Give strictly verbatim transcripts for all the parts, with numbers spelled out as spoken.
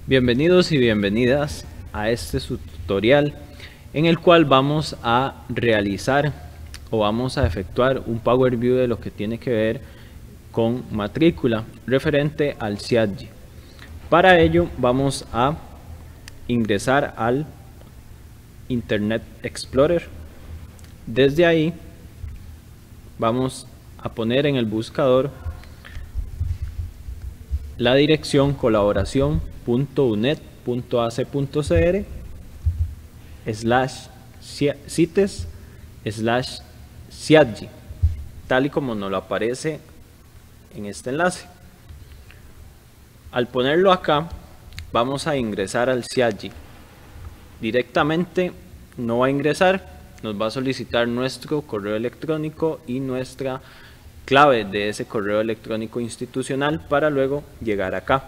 Bienvenidos y bienvenidas a este tutorial en el cual vamos a realizar o vamos a efectuar un Power View de lo que tiene que ver con matrícula referente al C I A D G. Para ello vamos a ingresar al Internet Explorer. Desde ahí vamos a poner en el buscador la dirección colaboración punto unet punto a c punto c r slash cites slash C I A D G, tal y como nos lo aparece en este enlace. Al ponerlo acá vamos a ingresar al C I A D G. Directamente no va a ingresar, nos va a solicitar nuestro correo electrónico y nuestra clave de ese correo electrónico institucional para luego llegar acá.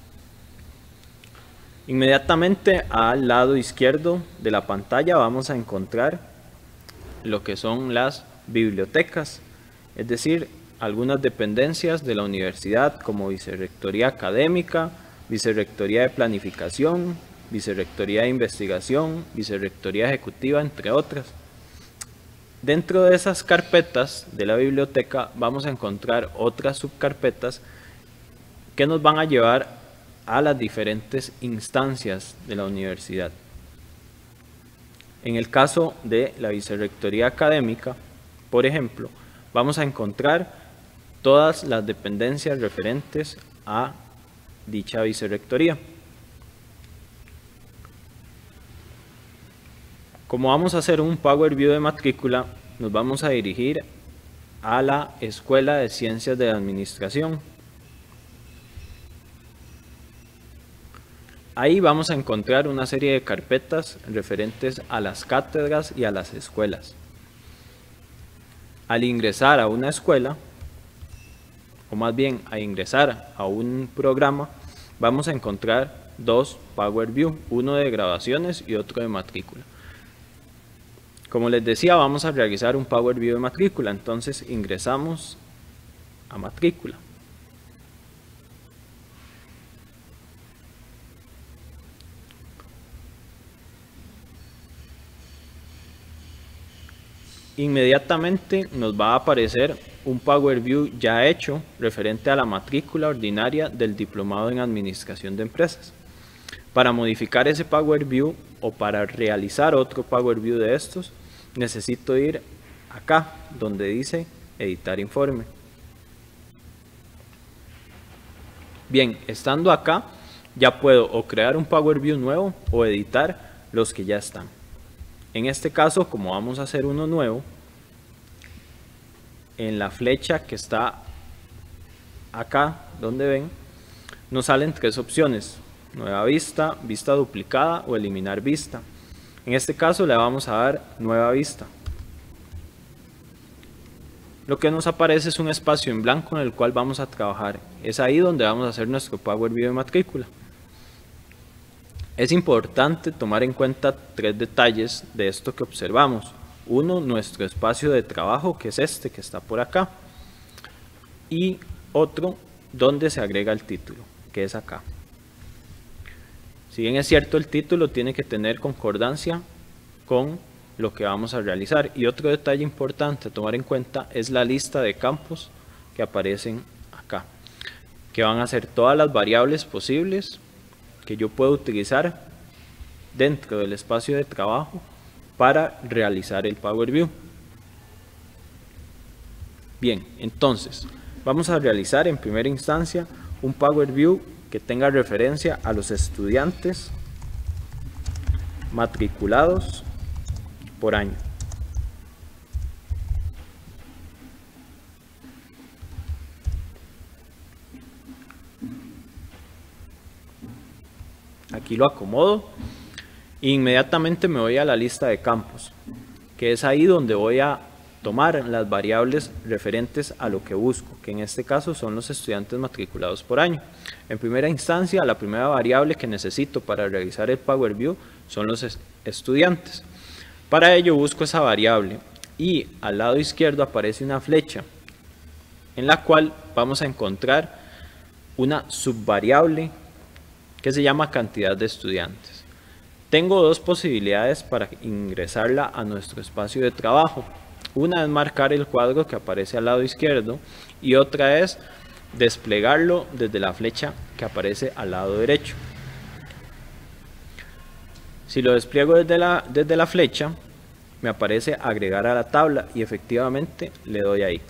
Inmediatamente al lado izquierdo de la pantalla vamos a encontrar lo que son las bibliotecas, es decir, algunas dependencias de la universidad como Vicerrectoría Académica, Vicerrectoría de Planificación, Vicerrectoría de Investigación, Vicerrectoría Ejecutiva, entre otras. Dentro de esas carpetas de la biblioteca vamos a encontrar otras subcarpetas que nos van a llevar a las diferentes instancias de la universidad. En el caso de la Vicerrectoría Académica, por ejemplo, vamos a encontrar todas las dependencias referentes a dicha vicerrectoría. Como vamos a hacer un Power View de matrícula, nos vamos a dirigir a la Escuela de Ciencias de la Administración. Ahí vamos a encontrar una serie de carpetas referentes a las cátedras y a las escuelas. Al ingresar a una escuela, o más bien a ingresar a un programa, vamos a encontrar dos Power View, uno de graduaciones y otro de matrícula. Como les decía, vamos a realizar un Power View de matrícula, entonces ingresamos a matrícula. Inmediatamente nos va a aparecer un Power View ya hecho referente a la matrícula ordinaria del Diplomado en Administración de Empresas. Para modificar ese Power View o para realizar otro Power View de estos, necesito ir acá donde dice editar informe. Bien, estando acá ya puedo o crear un Power View nuevo o editar los que ya están. En este caso, como vamos a hacer uno nuevo, en la flecha que está acá donde ven, nos salen tres opciones: nueva vista, vista duplicada o eliminar vista. En este caso le vamos a dar nueva vista. Lo que nos aparece es un espacio en blanco en el cual vamos a trabajar. Es ahí donde vamos a hacer nuestro Power View de matrícula. Es importante tomar en cuenta tres detalles de esto que observamos. Uno, nuestro espacio de trabajo, que es este que está por acá. Y otro, donde se agrega el título, que es acá. Si bien es cierto, el título tiene que tener concordancia con lo que vamos a realizar. Y otro detalle importante a tomar en cuenta es la lista de campos que aparecen acá, que van a ser todas las variables posibles que yo puedo utilizar dentro del espacio de trabajo para realizar el Power View. Bien, entonces vamos a realizar en primera instancia un Power View que tenga referencia a los estudiantes matriculados por año. Aquí lo acomodo e inmediatamente me voy a la lista de campos, que es ahí donde voy a tomar las variables referentes a lo que busco, que en este caso son los estudiantes matriculados por año. En primera instancia, la primera variable que necesito para realizar el Power View son los estudiantes. Para ello busco esa variable y al lado izquierdo aparece una flecha en la cual vamos a encontrar una subvariable que se llama cantidad de estudiantes. Tengo dos posibilidades para ingresarla a nuestro espacio de trabajo. Una es marcar el cuadro que aparece al lado izquierdo y otra es desplegarlo desde la flecha que aparece al lado derecho. Si lo despliego desde la, desde la flecha, me aparece agregar a la tabla y efectivamente le doy ahí.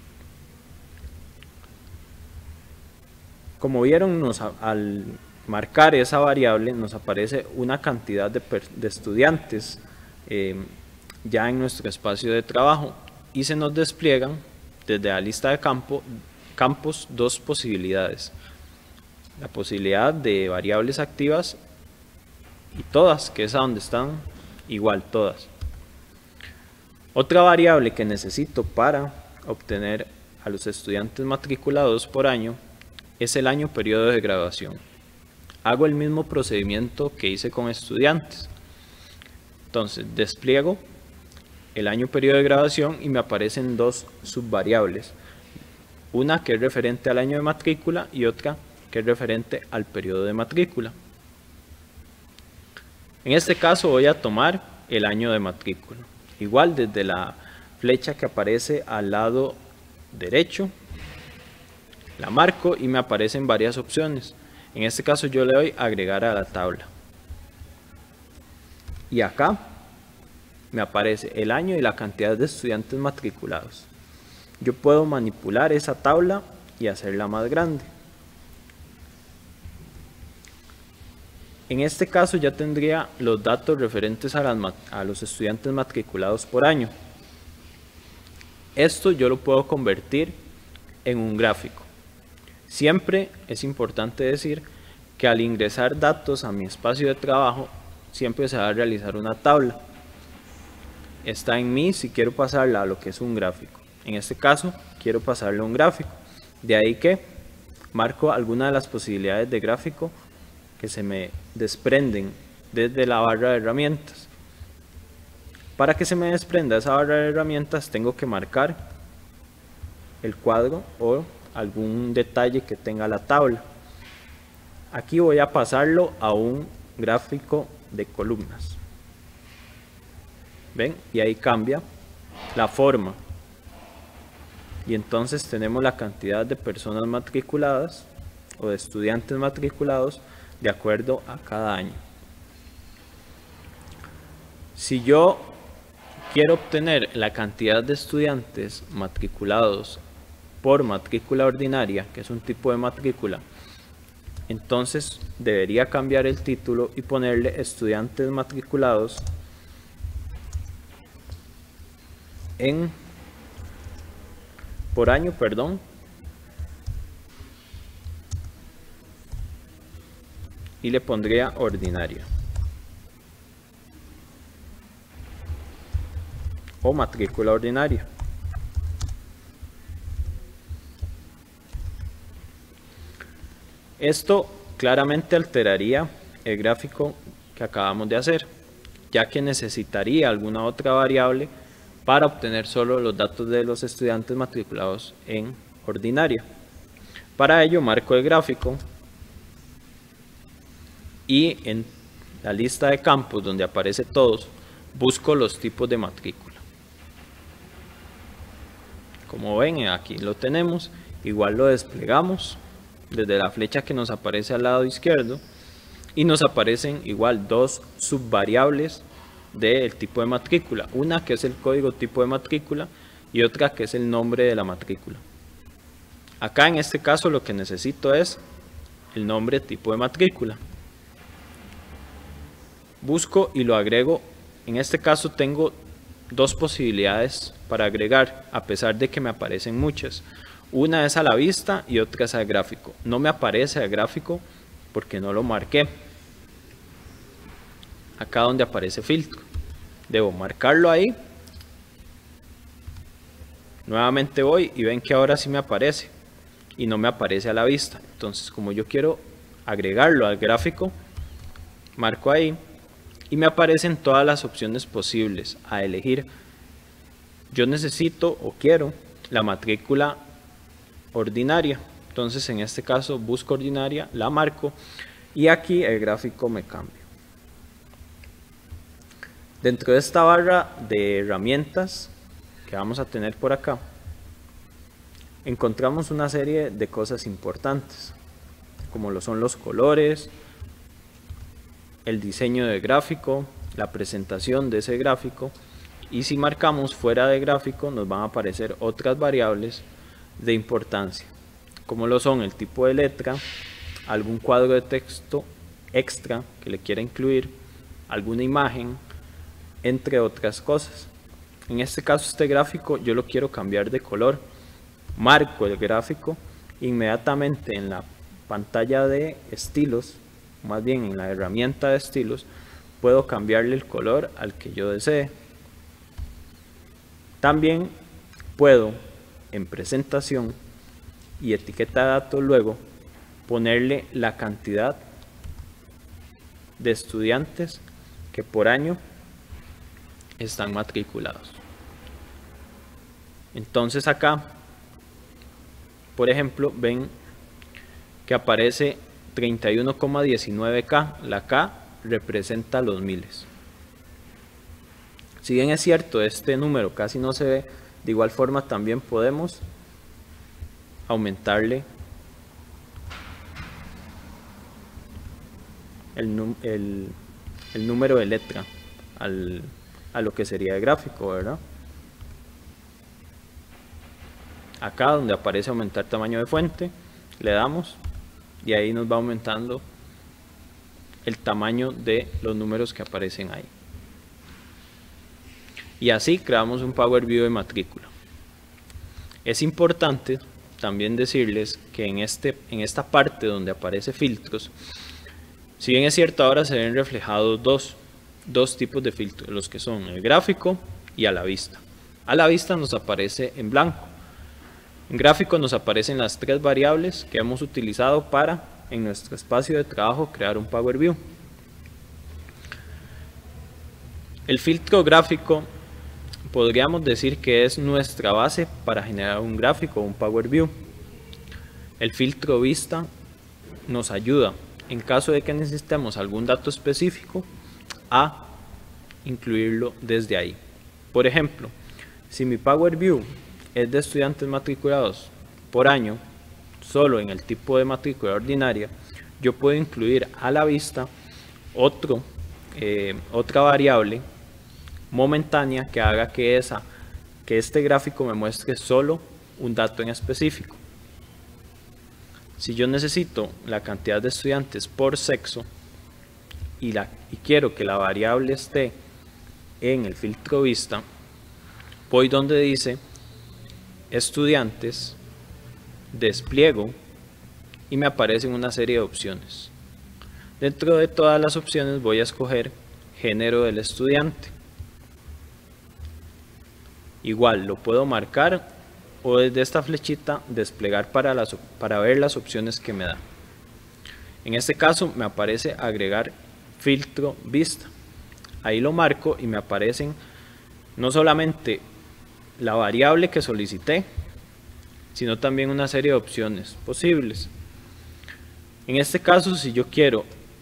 Como vieron, nos, al marcar esa variable nos aparece una cantidad de, de estudiantes eh, ya en nuestro espacio de trabajo y se nos despliegan desde la lista de campo, campos dos posibilidades. La posibilidad de variables activas y todas, que es a donde están igual todas. Otra variable que necesito para obtener a los estudiantes matriculados por año es el año periodo de graduación. Hago el mismo procedimiento que hice con estudiantes. Entonces despliego el año periodo de graduación y me aparecen dos subvariables. Una que es referente al año de matrícula y otra que es referente al periodo de matrícula. En este caso voy a tomar el año de matrícula. Igual desde la flecha que aparece al lado derecho, la marco y me aparecen varias opciones. En este caso yo le doy agregar a la tabla. Y acá me aparece el año y la cantidad de estudiantes matriculados. Yo puedo manipular esa tabla y hacerla más grande. En este caso ya tendría los datos referentes a, las, a los estudiantes matriculados por año. Esto yo lo puedo convertir en un gráfico. Siempre es importante decir que al ingresar datos a mi espacio de trabajo, siempre se va a realizar una tabla. Está en mí si quiero pasarla a lo que es un gráfico. En este caso, quiero pasarle a un gráfico. De ahí que marco algunas de las posibilidades de gráfico que se me desprenden desde la barra de herramientas. Para que se me desprenda esa barra de herramientas, tengo que marcar el cuadro o algún detalle que tenga la tabla. Aquí voy a pasarlo a un gráfico de columnas. ¿Ven? Y ahí cambia la forma. Y entonces tenemos la cantidad de personas matriculadas o de estudiantes matriculados de acuerdo a cada año. Si yo quiero obtener la cantidad de estudiantes matriculados por matrícula ordinaria, que es un tipo de matrícula, entonces debería cambiar el título y ponerle estudiantes matriculados en por año, perdón, y le pondría ordinaria o matrícula ordinaria. Esto claramente alteraría el gráfico que acabamos de hacer, ya que necesitaría alguna otra variable para obtener solo los datos de los estudiantes matriculados en ordinaria. Para ello marco el gráfico y en la lista de campos donde aparece todos, busco los tipos de matrícula. Como ven, aquí lo tenemos, igual lo desplegamos desde la flecha que nos aparece al lado izquierdo y nos aparecen igual dos subvariables del tipo de matrícula, una que es el código tipo de matrícula y otra que es el nombre de la matrícula. Acá en este caso lo que necesito es el nombre tipo de matrícula. Busco y lo agrego. En este caso tengo dos posibilidades para agregar, a pesar de que me aparecen muchas. Una es a la vista y otra es al gráfico. No me aparece al gráfico porque no lo marqué. Acá donde aparece filtro, debo marcarlo ahí. Nuevamente voy y ven que ahora sí me aparece y no me aparece a la vista. Entonces, como yo quiero agregarlo al gráfico, marco ahí y me aparecen todas las opciones posibles a elegir. Yo necesito o quiero la matrícula ordinaria, entonces en este caso busco ordinaria, la marco y aquí el gráfico me cambia. Dentro de esta barra de herramientas que vamos a tener por acá, encontramos una serie de cosas importantes, como lo son los colores, el diseño del gráfico, la presentación de ese gráfico, y si marcamos fuera de gráfico nos van a aparecer otras variables de importancia, como lo son el tipo de letra, algún cuadro de texto extra que le quiera incluir, alguna imagen, entre otras cosas. En este caso, este gráfico yo lo quiero cambiar de color. Marco el gráfico, inmediatamente en la pantalla de estilos, más bien en la herramienta de estilos, puedo cambiarle el color al que yo desee. También puedo en presentación y etiqueta de datos luego ponerle la cantidad de estudiantes que por año están matriculados. Entonces acá, por ejemplo, ven que aparece treinta y uno coma diecinueve K. La K representa los miles. Si bien es cierto, este número casi no se ve, de igual forma también podemos aumentarle el, el, el número de letra al, a lo que sería el gráfico, ¿verdad? Acá donde aparece aumentar tamaño de fuente, le damos y ahí nos va aumentando el tamaño de los números que aparecen ahí. Y así creamos un Power View de matrícula. Es importante también decirles que en, este, en esta parte donde aparece filtros, si bien es cierto ahora se ven reflejados dos, dos tipos de filtros, los que son el gráfico y a la vista. A la vista nos aparece en blanco. En gráfico nos aparecen las tres variables que hemos utilizado para, en nuestro espacio de trabajo, crear un Power View. El filtro gráfico podríamos decir que es nuestra base para generar un gráfico o un Power View. El filtro vista nos ayuda, en caso de que necesitemos algún dato específico, a incluirlo desde ahí. Por ejemplo, si mi Power View es de estudiantes matriculados por año, solo en el tipo de matrícula ordinaria, yo puedo incluir a la vista otro, eh, otra variable momentánea que haga que, esa, que este gráfico me muestre solo un dato en específico. Si yo necesito la cantidad de estudiantes por sexo y, la, y quiero que la variable esté en el filtro vista, voy donde dice estudiantes, despliego y me aparecen una serie de opciones. Dentro de todas las opciones voy a escoger género del estudiante. Igual lo puedo marcar o desde esta flechita desplegar para, las, para ver las opciones que me da. En este caso me aparece agregar filtro vista. Ahí lo marco y me aparecen no solamente la variable que solicité, sino también una serie de opciones posibles. En este caso, si yo quiero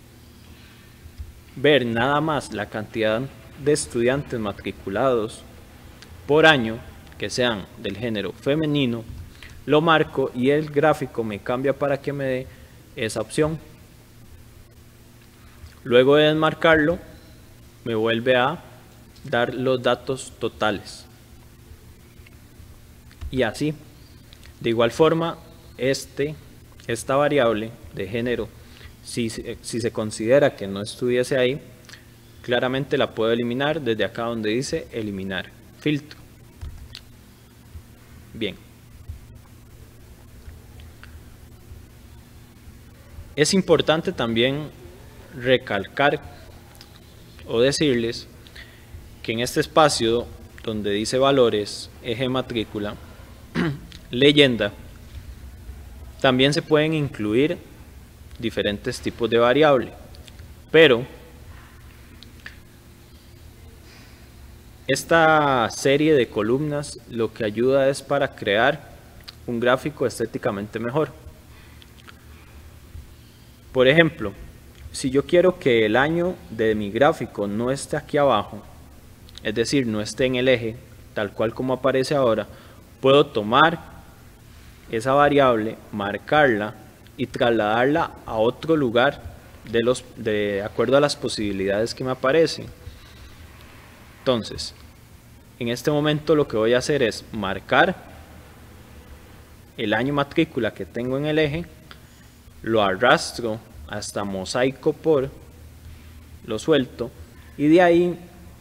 ver nada más la cantidad de estudiantes matriculados por año que sean del género femenino, lo marco y el gráfico me cambia para que me dé esa opción. Luego de desmarcarlo, me vuelve a dar los datos totales. Y así, de igual forma, este, esta variable de género, si, si se considera que no estuviese ahí, claramente la puedo eliminar desde acá donde dice eliminar filtro. Bien. Es importante también recalcar o decirles que en este espacio donde dice valores, eje matrícula, leyenda, también se pueden incluir diferentes tipos de variable, pero esta serie de columnas lo que ayuda es para crear un gráfico estéticamente mejor. Por ejemplo, si yo quiero que el año de mi gráfico no esté aquí abajo, es decir, no esté en el eje, tal cual como aparece ahora, puedo tomar esa variable, marcarla y trasladarla a otro lugar de, los, de acuerdo a las posibilidades que me aparecen. Entonces, en este momento lo que voy a hacer es marcar el año matrícula que tengo en el eje, lo arrastro hasta mosaico por, lo suelto y de ahí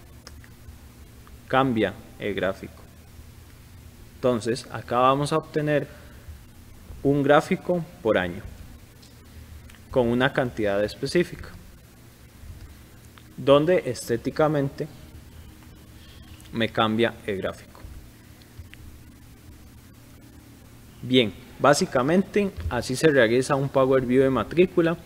cambia el gráfico. Entonces acá vamos a obtener un gráfico por año con una cantidad específica, donde estéticamente me cambia el gráfico. Bien, básicamente así se realiza un Power View de matrícula,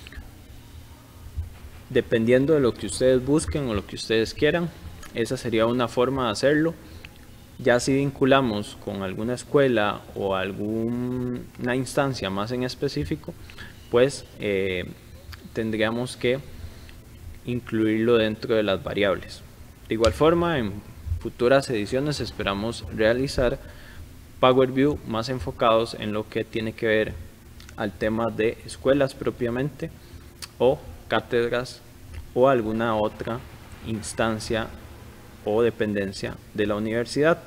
dependiendo de lo que ustedes busquen o lo que ustedes quieran. Esa sería una forma de hacerlo. Ya si vinculamos con alguna escuela o alguna instancia más en específico, pues eh, tendríamos que incluirlo dentro de las variables. De igual forma, en futuras ediciones esperamos realizar Power View más enfocados en lo que tiene que ver al tema de escuelas propiamente, o cátedras o alguna otra instancia o dependencia de la universidad.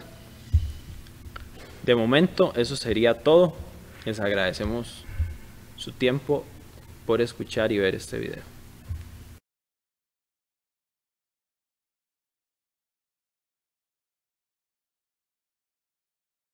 De momento eso sería todo. Les agradecemos su tiempo por escuchar y ver este video.